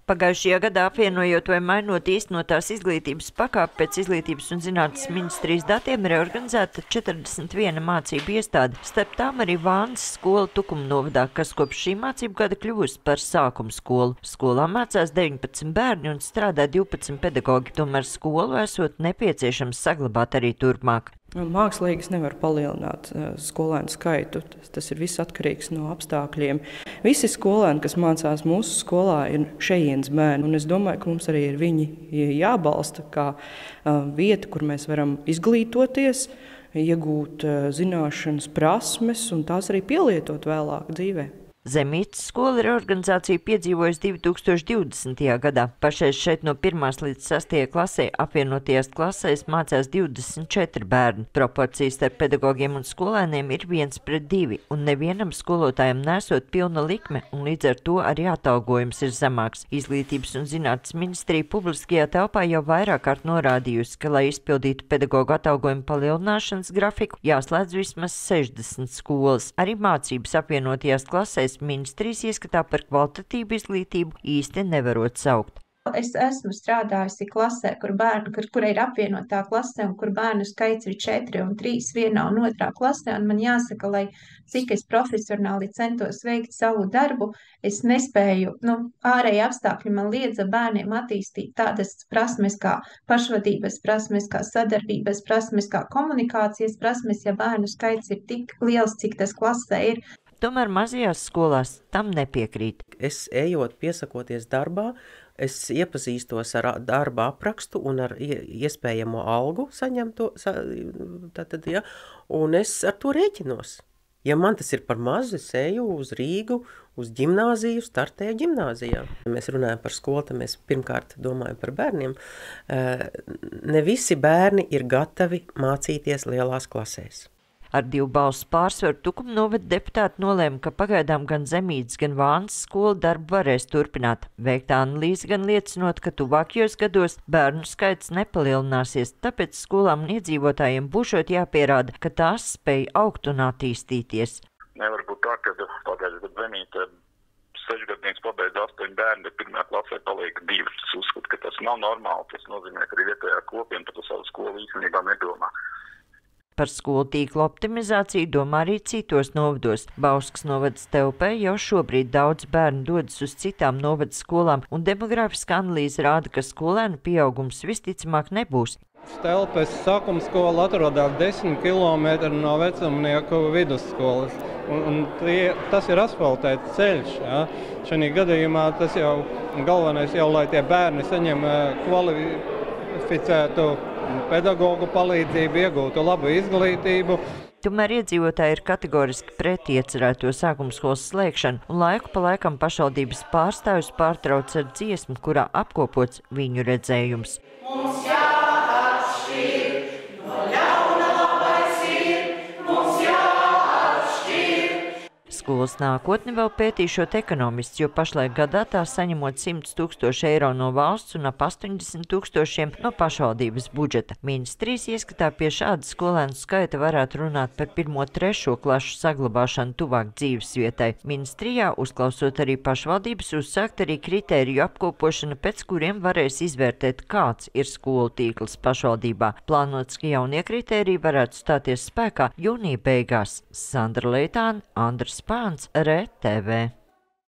Pagājušajā gadā apvienojot vai mainot īstenotās izglītības pakāpi pēc Izglītības un zinātnes ministrijas datiem reorganizēta 41 mācību iestāde, starp tām arī Vānas skola Tukuma novadā, kas kopš šī mācību gada kļuvusi par sākuma skolu. Skolā mācās 19 bērni un strādā 12 pedagogi, tomēr skolu esot nepieciešams saglabāt arī turpmāk. Mākslīgi nevar palielināt skolēnu skaitu, tas ir viss atkarīgs no apstākļiem. Visi skolēni, kas mācās mūsu skolā, ir šejienes bērni, un es domāju, ka mums arī ir viņi jābalsta kā vieta, kur mēs varam izglītoties, iegūt zināšanas, prasmes un tās arī pielietot vēlāk dzīvē. Zemītes skola reorganizāciju piedzīvojusi 2020. gadā. Pašreiz šeit no 1. līdz 6. klasē apvienotajās klasēs mācās 24 bērni. Proporcijas starp pedagogiem un skolēniem ir 1:2, un nevienam skolotājam nesot pilna likme, un līdz ar to arī atalgojums ir zemāks. Izglītības un zinātnes ministrija publiskajā telpā jau vairāk kārt norādījusi, ka, lai izpildītu pedagogu atalgojumu palielināšanas grafiku, jāslēdz vismaz 60 skolas. Arī mācības apvienotajās klasēs ministrijas ieskatā par kvalitatīvu izglītību īsti nevarot saukt. Es esmu strādājusi klasē, kur ir apvienotā klase un kur bērnu skaits ir 4 un 3 vienā un otrā klasē, un man jāsaka, lai cik es profesionāli centos veikt savu darbu, es nespēju, ārēji apstākļi man liedza bērniem attīstīt tādas prasmes kā pašvadības prasmes, kā sadarbības prasmes, kā komunikācijas prasmes, ja bērnu skaits ir tik liels, cik tas klasē ir. Tomēr mazajās skolās tam nepiekrīt. Es ejot, piesakoties darbā, es iepazīstos ar darba aprakstu un ar iespējamo algu saņemto, un es ar to rēķinos. Ja man tas ir par mazu, es eju uz Rīgu, uz ģimnāziju, startēju ģimnāzijā. Mēs runājam par skolu, tad mēs pirmkārt domājam par bērniem. Ne visi bērni ir gatavi mācīties lielās klasēs. Ar 2 balsu pārsvaru Tukuma novada deputāti nolēma, ka pagaidām gan Zemītes, gan Vānas skola darbu varēs turpināt. Veiktā analīze gan liecinot, ka tuvākajos gados bērnu skaits nepalielināsies, tāpēc skolām un iedzīvotājiem būšot jāpierāda, ka tās spēj augt un attīstīties. Nevar būt tā, ka pagājušajā gadā Zemīte 6-gadnieks pabeidz 8 bērni, bet 1. klasē paliek 2. Es uzskatu, ka tas nav normāli. Tas nozīmē, ka arī vietējā kopiena par savu skolu īstenībā nedomā. Par skolu tīklu optimizāciju domā arī citos novados. Bauskas novadas telpē jau šobrīd daudz bērnu dodas uz citām novadas skolām, un demografiskā analīze rāda, ka skolēnu pieaugums visticamāk nebūs. Telpes sākuma skola atrodas 10 km no vecumnieku vidusskolas, un tas ir asfaltēts ceļš. Ja? Šajā gadījumā tas jau galvenais, lai tie bērni saņem kvalificētu pedagogu palīdzību, iegūtu labu izglītību. Tomēr iedzīvotāji ir kategoriski pret iecerēto sākumskolas slēgšanu, un laiku pa laikam pašvaldības pārstāvjus pārtrauc ar dziesmu, kurā apkopots viņu redzējums. Mums jāatšķir, no ļauna labais ir, mums jāatšķir. Skolas nākotni vēl pētīšot ekonomists, jo pašlaik gadā tā saņemot 100 000 eiro no valsts un ap 80 000 no pašvaldības budžeta. Ministrijas ieskatā pie šāda skolēnu skaita varētu runāt par 1.–3. klašu saglabāšanu tuvāk dzīvesvietai. Ministrijā, uzklausot arī pašvaldības, uzsākt arī kritēriju apkopošana, pēc kuriem varēs izvērtēt, kāds ir skolu tīkls pašvaldībā. Plānots, ka jaunie kritēriji varētu stāties spēkā jūnija beigās. Sandra Leitāne, Andris Pāns, RTV.